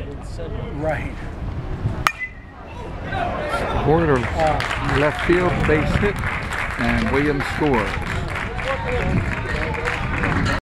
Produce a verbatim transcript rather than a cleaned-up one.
Right. Porter left field, base hit, and Williams scores.